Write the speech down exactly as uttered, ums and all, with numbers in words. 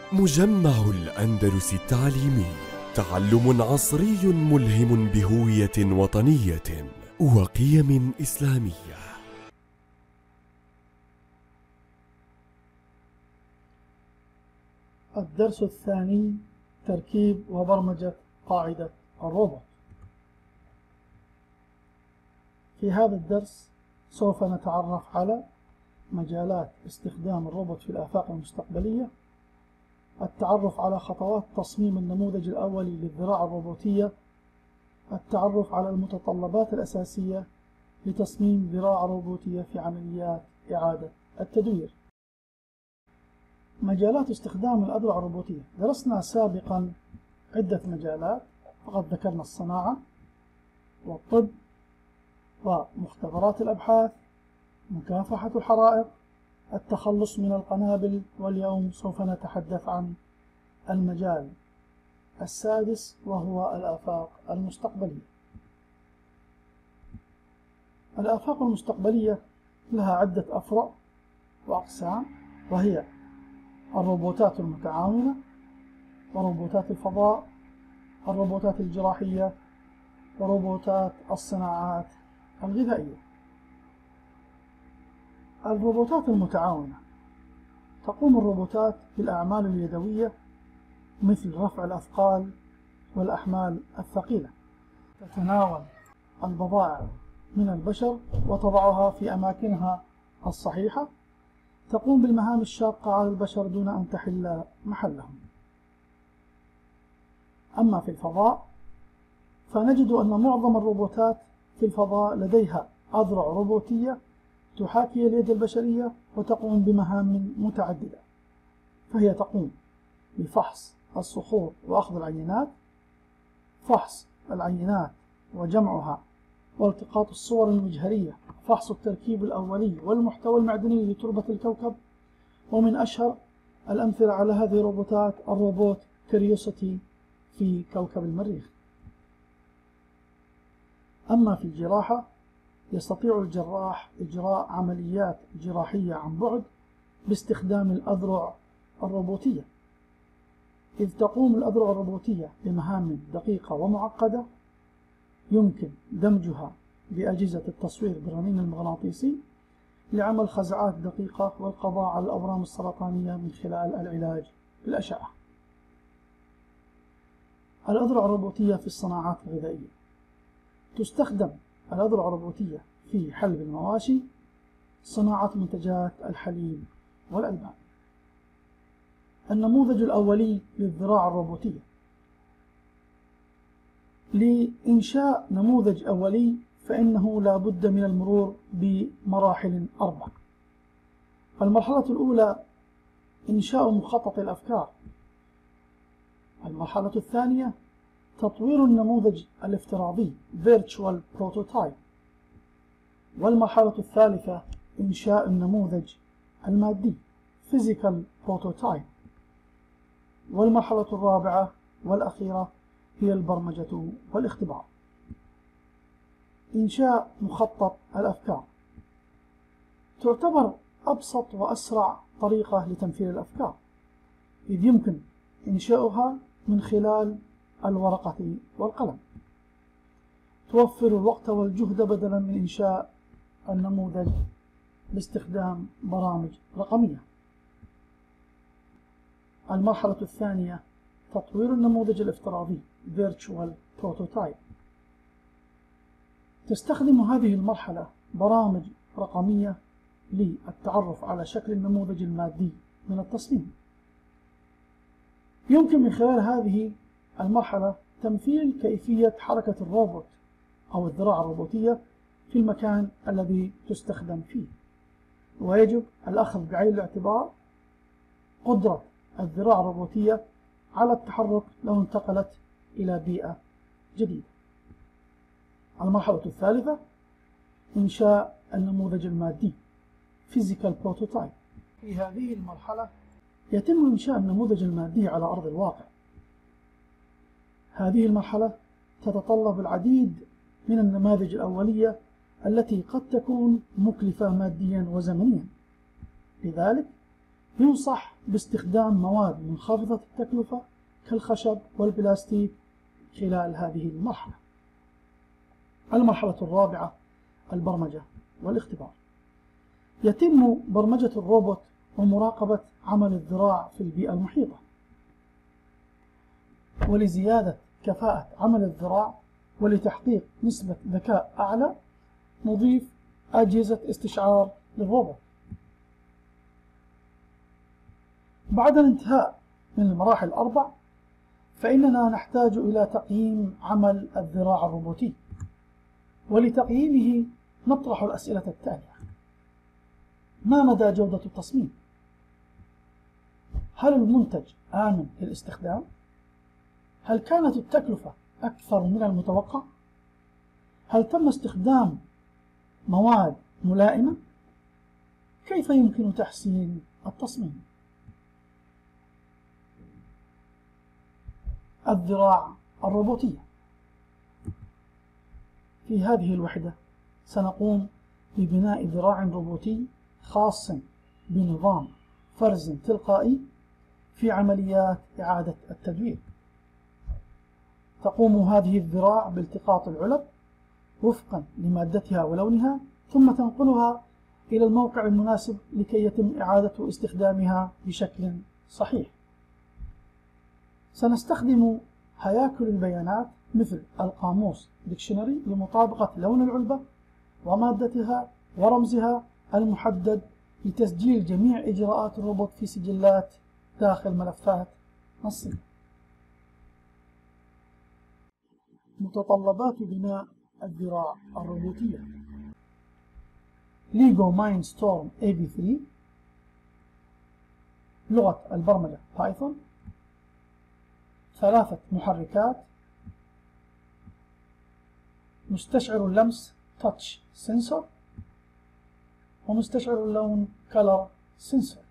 مجمع الأندلس التعليمي، تعلم عصري ملهم بهوية وطنية وقيم إسلامية. الدرس الثاني: تركيب وبرمجة قاعدة الروبوت. في هذا الدرس سوف نتعرف على مجالات استخدام الروبوت في الآفاق المستقبلية، التعرف على خطوات تصميم النموذج الأولي للذراع الروبوتية، التعرف على المتطلبات الأساسية لتصميم ذراع روبوتية في عمليات إعادة التدوير. مجالات استخدام الأذرع الروبوتية: درسنا سابقا عدة مجالات، فقد ذكرنا الصناعة والطب ومختبرات الأبحاث، مكافحة الحرائق، التخلص من القنابل، واليوم سوف نتحدث عن المجال السادس وهو الآفاق المستقبلية. الآفاق المستقبلية لها عدة أفرع وأقسام، وهي الروبوتات المتعاونة، وروبوتات الفضاء، الروبوتات الجراحية، وروبوتات الصناعات الغذائية. الروبوتات المتعاونة: تقوم الروبوتات بالأعمال اليدوية مثل رفع الأثقال والأحمال الثقيلة، تتناول البضائع من البشر وتضعها في أماكنها الصحيحة، تقوم بالمهام الشاقة على البشر دون أن تحل محلهم. أما في الفضاء فنجد أن معظم الروبوتات في الفضاء لديها أذرع روبوتية تحاكي اليد البشرية وتقوم بمهام متعددة، فهي تقوم بفحص الصخور وأخذ العينات، فحص العينات وجمعها والتقاط الصور المجهرية، فحص التركيب الأولي والمحتوى المعدني لتربة الكوكب. ومن أشهر الأمثلة على هذه الروبوتات الروبوت كيوريوسيتي في كوكب المريخ. أما في الجراحة يستطيع الجراح إجراء عمليات جراحية عن بعد باستخدام الأذرع الروبوتية، إذ تقوم الأذرع الروبوتية بمهام دقيقة ومعقدة يمكن دمجها بأجهزة التصوير بالرنين المغناطيسي لعمل خزعات دقيقة والقضاء على الأورام السرطانية من خلال العلاج بالأشعة. الأذرع الروبوتية في الصناعات الغذائية: تستخدم الأذرع الروبوتية في حلب المواشي، صناعة منتجات الحليب والألبان. النموذج الأولي للذراع الروبوتية: لإنشاء نموذج أولي فإنه لا بد من المرور بمراحل أربع. المرحلة الأولى إنشاء مخطط الأفكار، المرحلة الثانية تطوير النموذج الافتراضي Virtual Prototype، والمرحلة الثالثة إنشاء النموذج المادي Physical Prototype، والمرحلة الرابعة والأخيرة هي البرمجة والاختبار. إنشاء مخطط الأفكار تعتبر أبسط وأسرع طريقة لتمثيل الأفكار، إذ يمكن إنشاؤها من خلال الورقة والقلم، توفر الوقت والجهد بدلا من إنشاء النموذج باستخدام برامج رقمية. المرحلة الثانية تطوير النموذج الافتراضي Virtual Prototype. تستخدم هذه المرحلة برامج رقمية للتعرف على شكل النموذج المادي من التصميم. يمكن من خلال هذه المرحلة تمثيل كيفية حركة الروبوت أو الذراع الروبوتية في المكان الذي تستخدم فيه، ويجب الأخذ بعين الاعتبار قدرة الذراع الروبوتية على التحرك لو انتقلت إلى بيئة جديدة. المرحلة الثالثة إنشاء النموذج المادي Physical Prototype. في هذه المرحلة يتم إنشاء النموذج المادي على أرض الواقع. هذه المرحلة تتطلب العديد من النماذج الأولية التي قد تكون مكلفة ماديا وزمنيا، لذلك ينصح باستخدام مواد منخفضة التكلفة كالخشب والبلاستيك خلال هذه المرحلة. المرحلة الرابعة البرمجة والاختبار. يتم برمجة الروبوت ومراقبة عمل الذراع في البيئة المحيطة. ولزيادة كفاءة عمل الذراع ولتحقيق نسبة ذكاء أعلى نضيف أجهزة استشعار للروبوت. بعد الانتهاء من المراحل الأربع فإننا نحتاج إلى تقييم عمل الذراع الروبوتي، ولتقييمه نطرح الأسئلة التالية: ما مدى جودة التصميم؟ هل المنتج آمن للاستخدام؟ هل كانت التكلفة أكثر من المتوقع؟ هل تم استخدام مواد ملائمة؟ كيف يمكن تحسين التصميم؟ الذراع الروبوتية. في هذه الوحدة سنقوم ببناء ذراع روبوتي خاص بنظام فرز تلقائي في عمليات إعادة التدوير. تقوم هذه الذراع بالتقاط العلب وفقا لمادتها ولونها، ثم تنقلها إلى الموقع المناسب لكي يتم إعادة استخدامها بشكل صحيح. سنستخدم هياكل البيانات مثل القاموس ديكشنري لمطابقة لون العلبة ومادتها ورمزها المحدد لتسجيل جميع إجراءات الروبوت في سجلات داخل ملفات نصية. متطلبات بناء الذراع الروبوتية: ليجو مايند ستورم إيه في ثلاثة، لغة البرمجة بايثون، ثلاثة محركات، مستشعر اللمس تاتش سنسور، ومستشعر اللون كلر سنسور.